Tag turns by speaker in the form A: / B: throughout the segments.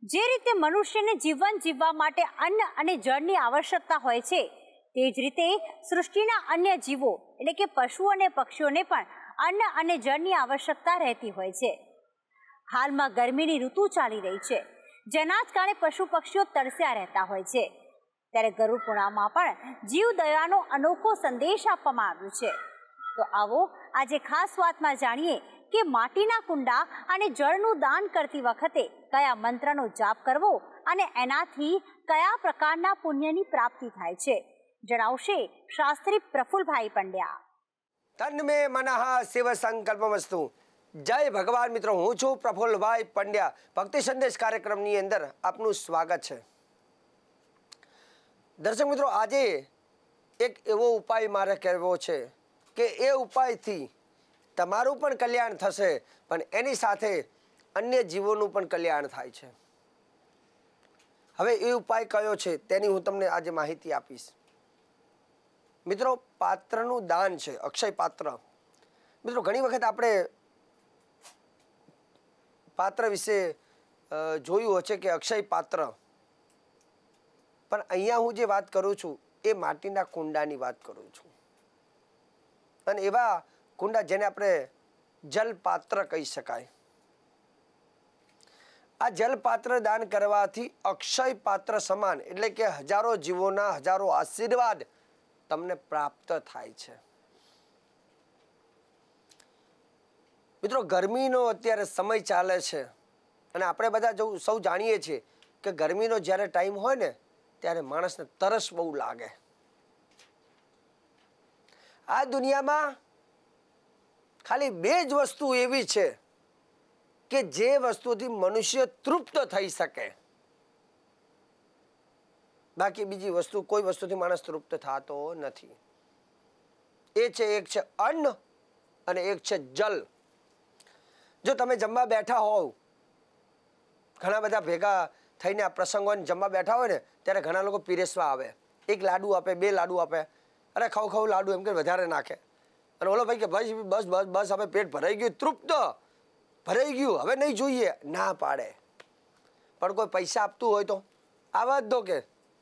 A: જે રીતે મનુષ્યને જીવન જીવવા માટે અન્ન અને જળની આવશ્યકતા હોય છે, તે જ રીતે સૃષ્ટિના અન્ય જીવો એટલે કે પશુઓ અને પક્ષીઓને પણ અન્ન અને જળની આવશ્યકતા રહેતી હોય છે. હાલમાં ગરમીની ઋતુ ચાલી રહી છે, જેના જ કારણે પશુ પક્ષીઓ તરસ્યા રહેતા હોય છે. ત્યારે ગરુડ પૂર્ણિમામાં પણ જીવદયાનો અનોખો સંદેશ આપવામાં આવ્યો છે. તો આવો આજે ખાસ વાતમાં જાણીએ કે માટીના કુંડા અને જળનું દાન કરતી વખતે કયા મંત્રનો જાપ કરવો અને એનાથી કયા પ્રકારના પુણ્યની પ્રાપ્તિ થાય છે, જણાવશે શાસ્ત્રી પ્રફુલભાઈ પંડ્યા.
B: તન્મે મનઃ શિવ સંકલ્પમસ્તુ. જય ભગવાન મિત્રો, હું છું પ્રફુલભાઈ પંડ્યા. ભક્તિ સંદેશ કાર્યક્રમની અંદર આપનું સ્વાગત છે. દર્શક મિત્રો, આજે એક એવો ઉપાય મારે કહેવો છે કે એ ઉપાયથી તમારું પણ કલ્યાણ થશે, પણ એની સાથે અન્ય જીવોનું પણ કલ્યાણ થાય છે. હવે એ ઉપાય કયો છે તેની હું તમને આજે માહિતી આપીશ. મિત્રો, પાત્રનું દાન છે, અક્ષય પાત્ર. મિત્રો, ઘણી વખત આપણે પાત્ર વિશે જોયું હશે કે અક્ષય પાત્ર, પણ અહીંયા હું જે વાત કરું છું એ માટીના કુંડાની વાત કરું છું. અને એવા કુંડા જેને આપણે જલપાત્ર કહી શકાય. આ જલપાત્ર દાન કરવાથી અક્ષય પાત્ર સમાન એટલે કે હજારો જીવોના હજારો આશીર્વાદ તમને પ્રાપ્ત થાય છે. મિત્રો, ગરમીનો અત્યારે સમય ચાલે છે અને આપણે બધા સૌ જાણીએ છીએ કે ગરમીનો જ્યારે ટાઈમ હોય ને ત્યારે માણસને તરસ બહુ લાગે. આ દુનિયામાં ખાલી બે જ વસ્તુ એવી છે કે જે વસ્તુથી મનુષ્ય તૃપ્ત થઈ શકે. બાકી બીજી વસ્તુ, કોઈ વસ્તુથી માણસ તૃપ્ત થતો નથી. એ છે, એક છે અન્ન અને એક છે જલ. જો તમે જમવા બેઠા હોવ, ઘણા બધા ભેગા થઈને આ પ્રસંગોને જમવા બેઠા હોય ને ત્યારે ઘણા લોકો પીરેસવા આવે. એક લાડુ આપે, બે લાડુ આપે, અરે ખાવ લાડુ એમ કે વધારે નાખે. અને ઓલો ભાઈ કે ભાઈ બસ બસ બસ હવે પેટ ભરાઈ ગયું, તૃપ્ત ભરાઈ ગયું, હવે નહીં જોઈએ, ના પાડે. પણ કોઈ પૈસા આપતું હોય તો આવા જ દો. કે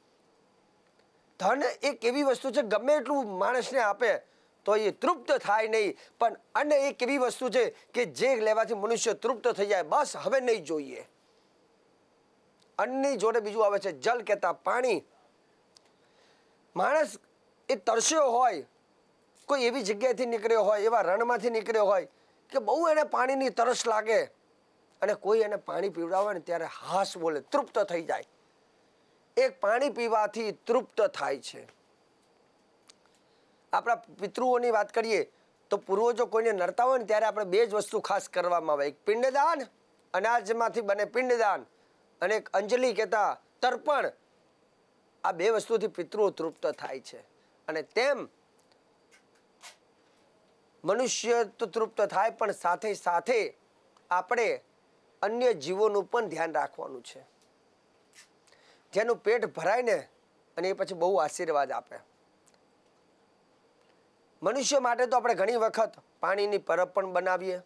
B: ધન એક એવી વસ્તુ છે, ગમે એટલું માણસને આપે તો એ તૃપ્ત થાય નહીં. પણ અન્ન એક એવી વસ્તુ છે કે જે લેવાથી મનુષ્ય તૃપ્ત થઈ જાય, બસ હવે નહીં જોઈએ. અન્નની જોડે બીજું આવે છે જલ, કહેતા પાણી. માણસ એ તરસ્યો હોય, કોઈ એવી જગ્યાએથી નીકળ્યો હોય, એવા રણમાંથી નીકળ્યો હોય કે બહુ એને પાણીની તરસ લાગે અને કોઈ એને પાણી પીવડાવે ને ત્યારે હાશ બોલે, તૃપ્ત થઈ જાય. એક પાણી પીવાથી તૃપ્ત થાય છે. આપણા પિતૃઓની વાત કરીએ તો પૂર્વજો કોઈને નડતા હોય ને ત્યારે આપણે બે જ વસ્તુ ખાસ કરવામાં આવે. એક પિંડદાન, અનાજમાંથી બને પિંડદાન, અને એક અંજલિ કહેતા તર્પણ. આ બે વસ્તુથી પિતૃઓ તૃપ્ત થાય છે. અને તેમ મનુષ્ય તો તૃપ્ત થાય, પણ સાથે સાથે આપણે અન્ય જીવોનું પણ ધ્યાન રાખવાનું છે, જેનું પેટ ભરાય ને અને એ પછી બહુ આશીર્વાદ આપે. મનુષ્ય માટે તો આપણે ઘણી વખત પાણીની પરબ પણ બનાવીએ,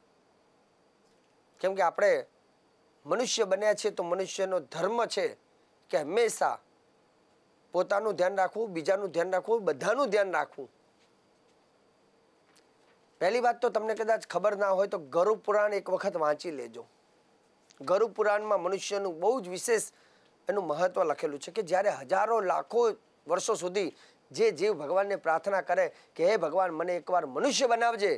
B: કેમ કે આપણે મનુષ્ય બન્યા છીએ તો મનુષ્યનો ધર્મ છે કે હંમેશા પોતાનું ધ્યાન રાખવું, બીજાનું ધ્યાન રાખવું, બધાનું ધ્યાન રાખવું. પહેલી વાત તો તમને કદાચ ખબર ના હોય તો ગરુડ પુરાણ એક વખત વાંચી લેજો. ગરુડ પુરાણમાં મનુષ્યનું બહુ જ વિશેષ એનું મહત્વ લખેલું છે કે જ્યારે હજારો લાખો વર્ષો સુધી જે જીવ ભગવાનને પ્રાર્થના કરે કે હે ભગવાન, મને એકવાર મનુષ્ય બનાવજે,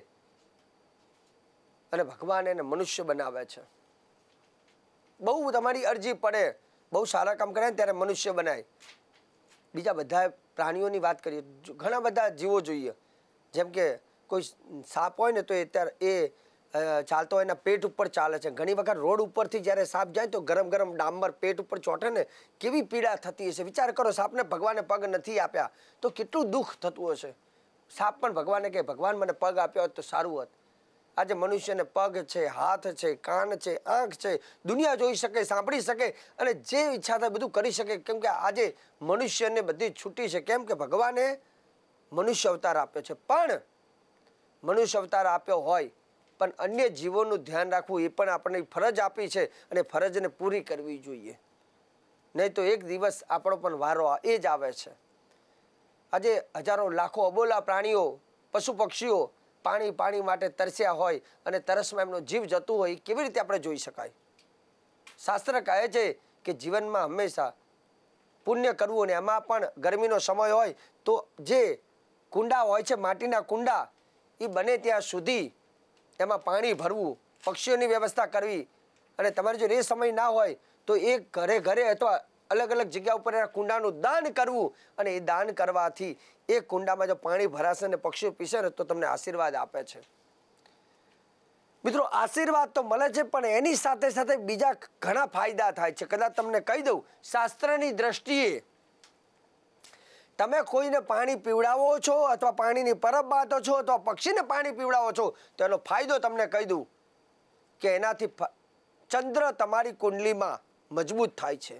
B: અને ભગવાન એને મનુષ્ય બનાવે છે. બહુ તમારી અરજી પડે, બહુ સારા કામ કરે ત્યારે મનુષ્ય બનાય. બીજા બધા પ્રાણીઓની વાત કરીએ, ઘણા બધા જીવો જોઈએ. જેમ કે કોઈ સાપ હોય ને તો એ ચાલતો હોય એના પેટ ઉપર ચાલે છે. ઘણી વખત રોડ ઉપરથી જ્યારે સાપ જાય તો ગરમ ગરમ ડાંબર પેટ ઉપર ચોંટે ને કેવી પીડા થતી હશે. વિચાર કરો, સાપને ભગવાને પગ નથી આપ્યા તો કેટલું દુઃખ થતું હશે. સાપ પણ ભગવાને કહે, ભગવાન મને પગ આપ્યો હોત તો સારું હોત. આજે મનુષ્યને પગ છે, હાથ છે, કાન છે, આંખ છે, દુનિયા જોઈ શકે, સાંભળી શકે અને જે ઈચ્છા થાય બધું કરી શકે. કેમ કે આજે મનુષ્યને બધી છૂટી છે, કેમ કે ભગવાને મનુષ્ય અવતાર આપ્યો છે. પણ મનુષ્ય અવતાર આપ્યો હોય પણ અન્ય જીવોનું ધ્યાન રાખવું એ પણ આપણને ફરજ આપી છે અને ફરજને પૂરી કરવી જોઈએ. નહીં તો એક દિવસ આપણો પણ વારો એ જ આવે છે. આજે હજારો લાખો અબોલા પ્રાણીઓ પશુ પક્ષીઓ પાણી માટે તરસ્યા હોય અને તરસમાં એમનો જીવ જતું હોય કેવી રીતે આપણે જોઈ શકાય? શાસ્ત્ર કહે છે કે જીવનમાં હંમેશા પુણ્ય કરવું અને એમાં પણ ગરમીનો સમય હોય તો જે કુંડા હોય છે માટીના કુંડા એ બને ત્યાં સુધી એમાં પાણી ભરવું, પક્ષીઓની વ્યવસ્થા કરવી અને તમારે જો એ સમય ના હોય તો એક ઘરે અથવા અલગ અલગ જગ્યા ઉપર એના કુંડાનું દાન કરવું અને એ દાન કરવાથી એ કુંડામાં જો પાણી ભરાશે અને પક્ષીઓ પીશે ને તો તમને આશીર્વાદ આપે છે. મિત્રો આશીર્વાદ તો મળે છે પણ એની સાથે સાથે બીજા ઘણા ફાયદા થાય છે. કદાચ તમને કહી દઉં, શાસ્ત્રની દ્રષ્ટિએ તમે કોઈને પાણી પીવડાવો છો અથવા પાણીની પરબ બાંધો છો અથવા પક્ષીને પાણી પીવડાવો છો તો એનો ફાયદો તમને કહી દઉં કે એનાથી ચંદ્ર તમારી કુંડલીમાં મજબૂત થાય છે.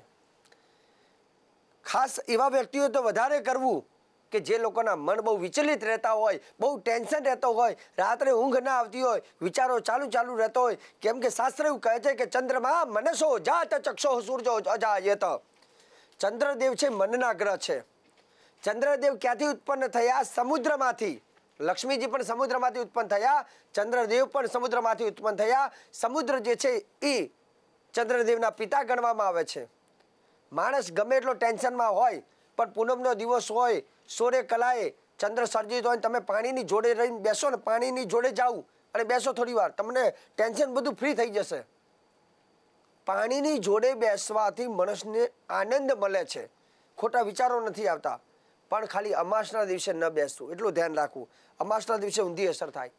B: ખાસ એવા વ્યક્તિઓ તો વધારે કરવું કે જે લોકોના મન બહુ વિચલિત રહેતા હોય, બહુ ટેન્શન રહેતો હોય, રાત્રે ઊંઘ ના આવતી હોય, વિચારો ચાલુ રહેતો હોય. કેમ કે શાસ્ત્ર એવું કહે છે કે ચંદ્રમાં મનસો જાત ચક્ષો સૂરજો અજાયત. ચંદ્રદેવ છે મનના ગ્રહ છે. ચંદ્રદેવ ક્યાંથી ઉત્પન્ન થયા? સમુદ્રમાંથી. લક્ષ્મીજી પણ સમુદ્રમાંથી ઉત્પન્ન થયા, ચંદ્રદેવ પણ સમુદ્રમાંથી ઉત્પન્ન થયા. સમુદ્ર જે છે એ ચંદ્રદેવના પિતા ગણવામાં આવે છે. માણસ ગમે એટલો ટેન્શનમાં હોય પણ પૂનમનો દિવસ હોય, સોરે કલાએ ચંદ્ર સર્જિત હોય, તમે પાણીની જોડે રહીને બેસો ને, પાણીની જોડે જાઓ અને બેસો થોડી વાર, તમને ટેન્શન બધું ફ્રી થઈ જશે. પાણીની જોડે બેસવાથી માણસને આનંદ મળે છે, ખોટા વિચારો નથી આવતા. પણ ખાલી અમાસના દિવસે ન બેસવું, એટલું ધ્યાન રાખવું. અમાસના દિવસે ઊંધી અસર થાય.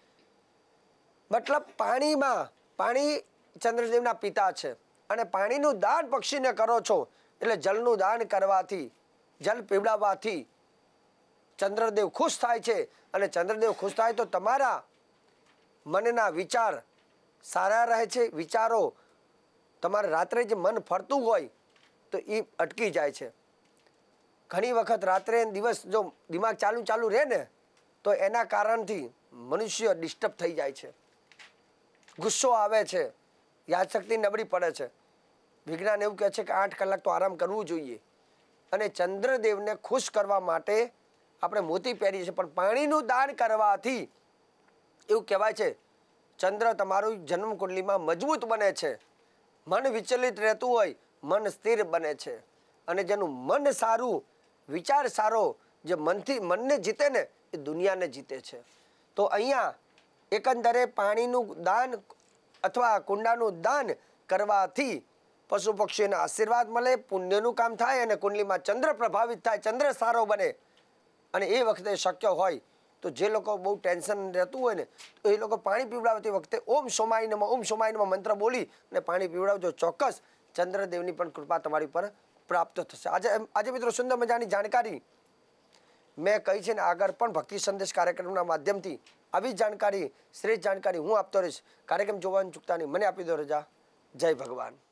B: મતલબ પાણી ચંદ્રદેવના પિતા છે અને પાણીનું દાન પક્ષીને કરો છો એટલે જલનું દાન કરવાથી, જલ પીવડાવવાથી ચંદ્રદેવ ખુશ થાય છે અને ચંદ્રદેવ ખુશ થાય તો તમારા મનના વિચાર સારા રહે છે. વિચારો તમારે રાત્રે જે મન ફરતું હોય તો એ અટકી જાય છે. ઘણી વખત રાત્રે દિવસ જો દિમાગ ચાલુ રહે ને તો એના કારણથી મનુષ્ય ડિસ્ટર્બ થઈ જાય છે, ગુસ્સો આવે છે, યાદશક્તિ નબળી પડે છે. વિજ્ઞાન એવું કહે છે કે 8 કલાક તો આરામ કરવું જોઈએ. અને ચંદ્રદેવને ખુશ કરવા માટે આપણે મોતી પહેરીએ છીએ, પણ પાણીનું દાન કરવાથી એવું કહેવાય છે ચંદ્ર તમારું જન્મ કુંડલીમાં મજબૂત બને છે. મન વિચલિત રહેતું હોય, મન સ્થિર બને છે. અને જેનું મન સારું, વિચાર સારો, જે મનને જીતે ને એ દુનિયાને જીતે છે. તો અહીંયા એકંદરે પાણીનું દાન અથવા કુંડાનું દાન કરવાથી પશુ પક્ષીઓને આશીર્વાદ મળે, પુણ્યનું કામ થાય અને કુંડલીમાં ચંદ્ર પ્રભાવિત થાય, ચંદ્ર સારો બને. અને એ વખતે શક્ય હોય તો જે લોકો બહુ ટેન્શન રહેતું હોય ને તો એ લોકો પાણી પીવડાવતી વખતે ઓમ સોમાય નમઃ મંત્ર બોલી અને પાણી પીવડાવજો. ચોક્કસ ચંદ્રદેવની પણ કૃપા તમારી પર પ્રાપ્ત થશે. આજે મિત્રો સુંદર મજાની જાણકારી મેં કહી છે ને આગળ પણ ભક્તિ સંદેશ કાર્યક્રમના માધ્યમથી આવી જાણકારી, શ્રેષ્ઠ જાણકારી હું આપતો રહીશ. કાર્યક્રમ જોવાનું ચૂકતા નહીં. મને આપી દો રજા. જય ભગવાન.